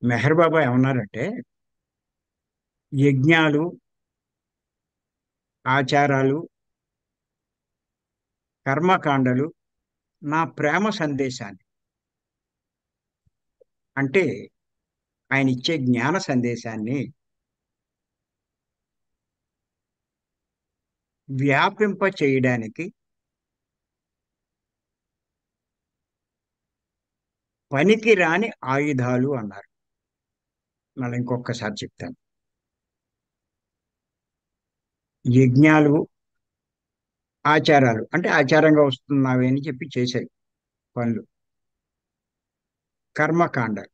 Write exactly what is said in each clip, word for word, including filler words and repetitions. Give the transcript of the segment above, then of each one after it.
మెహర్ బాబా ఏమన్నారంటే యజ్ఞాలు, ఆచారాలు, కర్మకాండలు నా ప్రేమ సందేశాన్ని, అంటే ఆయన ఇచ్చే జ్ఞాన సందేశాన్ని వ్యాపింప చేయడానికి పనికిరాని ఆయుధాలు అన్నారు. మళ్ళీ ఇంకొకసారి చెప్తాను. యజ్ఞాలు, ఆచారాలు అంటే ఆచారంగా వస్తున్నావి అని చెప్పి చేశాయి పనులు. కర్మకాండ,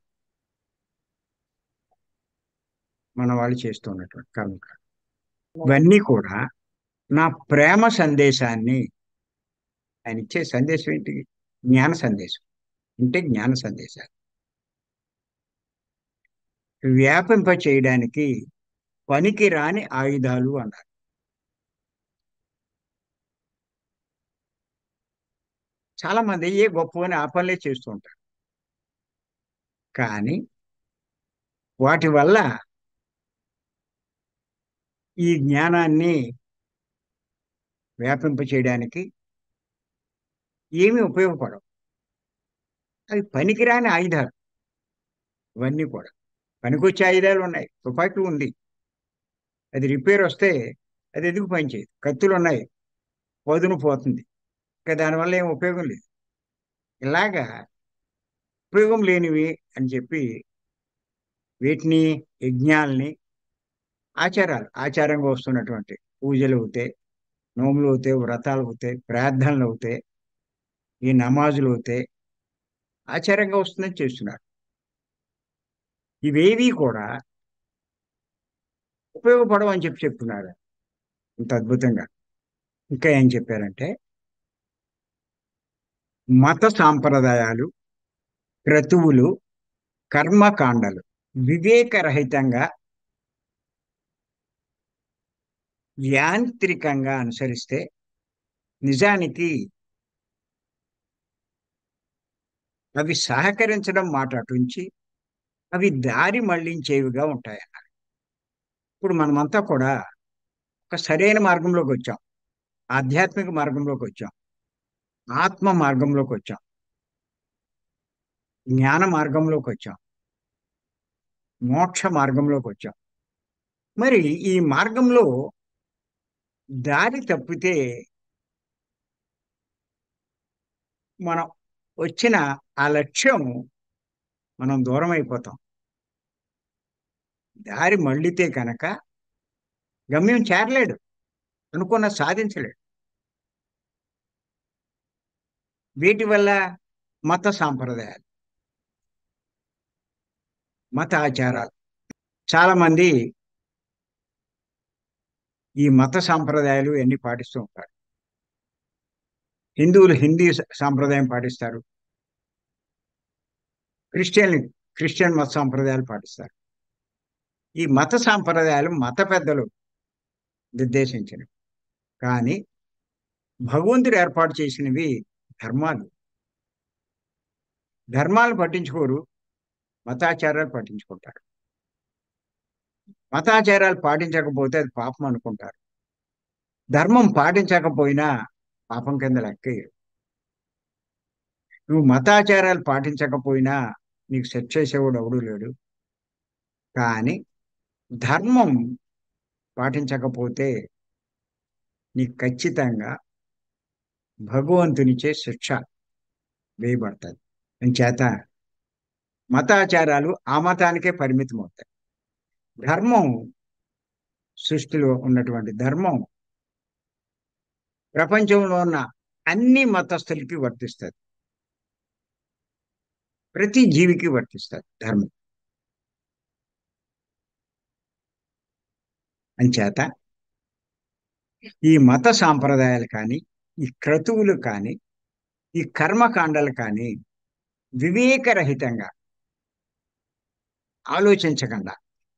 మన వాళ్ళు చేస్తున్నటువంటి కర్మకాండ, ఇవన్నీ కూడా నా ప్రేమ సందేశాన్ని, ఆయన ఇచ్చే సందేశం ఏంటి? జ్ఞాన సందేశం. అంటే జ్ఞాన సందేశాలు వ్యాపింప చేయడానికి పనికిరాని ఆయుధాలు అన్నారు. చాలా మంది ఏ గొప్ప అని ఆ పనులే చేస్తూ ఉంటారు. కానీ వాటి వల్ల ఈ జ్ఞానాన్ని వ్యాపింప చేయడానికి ఏమీ ఉపయోగపడవు. అవి పనికిరాని ఆయుధాలు. ఇవన్నీ కూడా పనికొచ్చే ఆయుధాలు ఉన్నాయి. తుపాకీ ఉంది, అది రిపేర్ వస్తే అది ఎందుకు పనిచేయదు. కత్తులు ఉన్నాయి, పదును పోతుంది, ఇంకా దానివల్ల ఏం ఉపయోగం లేదు. ఇలాగా ఉపయోగం లేనివి అని చెప్పి వీటిని, యజ్ఞాల్ని, ఆచారాలు, ఆచారంగా వస్తున్నటువంటి పూజలు అవుతాయి, నోములు అవుతాయి, వ్రతాలు అవుతాయి, ప్రార్థనలు అవుతాయి, ఈ నమాజులు అవుతాయి, ఆచారంగా వస్తుందని చేస్తున్నారు. ఇవేవి కూడా ఉపయోగపడవు అని చెప్పి చెప్తున్నారు ఇంత అద్భుతంగా. ఇంకా ఏం చెప్పారంటే మత సాంప్రదాయాలు, క్రతువులు, కర్మకాండలు వివేకరహితంగా, యాంత్రికంగా అనుసరిస్తే నిజానికి అవి సహకరించడం మాట అటుంచి అవి దారి మళ్లించేవిగా ఉంటాయన్నారు. ఇప్పుడు మనమంతా కూడా ఒక సరైన మార్గంలోకి వచ్చాం, ఆధ్యాత్మిక మార్గంలోకి వచ్చాం, ఆత్మ మార్గంలోకి వచ్చాం, జ్ఞాన మార్గంలోకి వచ్చాం, మోక్ష మార్గంలోకి వచ్చాం. మరి ఈ మార్గంలో దారి తప్పితే మనం వచ్చిన ఆ లక్ష్యం మనం దూరం అయిపోతాం. దారి మళ్ళితే కనుక గమ్యం చేరలేడు, అనుకున్న సాధించలేడు. వీటి వల్ల మత సాంప్రదాయాలు, మత ఆచారాలు, చాలా మంది ఈ మత సాంప్రదాయాలు అన్ని పాటిస్తూ ఉంటారు. హిందువులు హిందీ సాంప్రదాయం పాటిస్తారు, క్రిస్టియన్ క్రిస్టియన్ మత సాంప్రదాయాలు పాటిస్తారు. ఈ మత సాంప్రదాయాలు మత పెద్దలు నిర్దేశించినవి, కానీ భగవంతుడు ఏర్పాటు చేసినవి ధర్మాలు. ధర్మాలు పట్టించుకోరు, మతాచారాలు పట్టించుకుంటారు. మతాచారాలు పాటించకపోతే అది పాపం అనుకుంటారు, ధర్మం పాటించకపోయినా పాపం కింద లెక్కయ్యరు. నువ్వు మతాచారాలు పాటించకపోయినా నీకు శిక్ష చేసేవాడు ఎవడూ లేడు, కానీ ధర్మం పాటించకపోతే నీకు ఖచ్చితంగా భగవంతునిచే శిక్ష వేయబడుతుంది. చేత మతాచారాలు ఆ మతానికే పరిమితం అవుతాయి. ధర్మం, సృష్టిలో ఉన్నటువంటి ధర్మం ప్రపంచంలో ఉన్న అన్ని మతస్థులకి వర్తిస్తుంది, ప్రతి జీవికి వర్తిస్తుంది ధర్మం. అంచేత ఈ మత సాంప్రదాయాలు కానీ, ఈ క్రతువులు కానీ, ఈ కర్మకాండలు కానీ వివేకరహితంగా, ఆలోచించకుండా,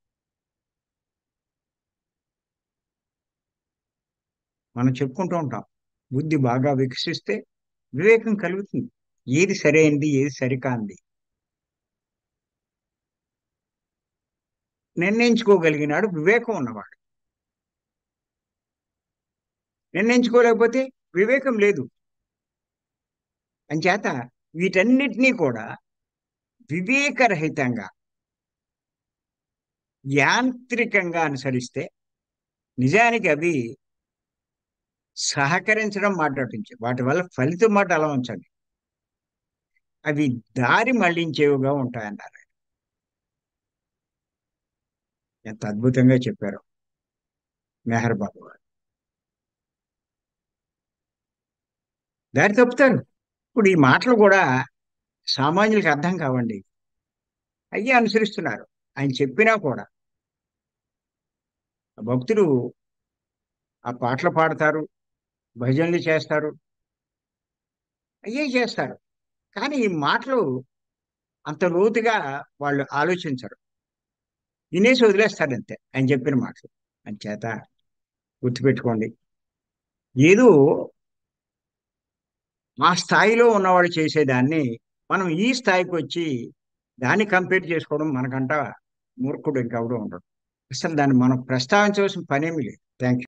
మనం చెప్పుకుంటూ ఉంటాం, బుద్ధి బాగా వికసిస్తే వివేకం కలుగుతుంది. ఏది సరైనది, ఏది సరికాంది. నిర్ణయించుకోగలిగినాడు వివేకం ఉన్నవాడు. నిర్ణయించుకోలేకపోతే వివేకం లేదు. అంచేత వీటన్నిటినీ కూడా వివేకరహితంగా యాంత్రికంగా అనుసరిస్తే నిజానికి అవి సహకరించడం మాట్లాడించే వాటి వల్ల ఫలితం మాట అలా ఉంచండి, అవి దారి మళ్లించేవిగా ఉంటాయన్నారు. ఎంత అద్భుతంగా చెప్పారు మెహర్ బాబు గారు. దారి తప్పుతారు. ఇప్పుడు ఈ మాటలు కూడా సామాన్యులకు అర్థం కావండి, అయ్యే అనుసరిస్తున్నారు. ఆయన చెప్పినా కూడా ఆ భక్తులు ఆ పాటలు పాడతారు, భజనలు చేస్తారు, అయ్యే చేస్తారు. కానీ ఈ మాటలు అంత లోతుగా వాళ్ళు ఆలోచించరు, వినేసి వదిలేస్తారు అంతే ఆయన చెప్పిన మాటలు. అంచేత గుర్తుపెట్టుకోండి, ఏదో ఆ స్థాయిలో ఉన్నవాడు చేసేదాన్ని మనం ఈ స్థాయికి వచ్చి దాన్ని కంపేర్ చేసుకోవడం మనకంట మూర్ఖుడు ఇంకెవడూ ఉండడు. అసలు దాన్ని మనం ప్రస్తావించవలసిన పనేమి లేదు. Thank you.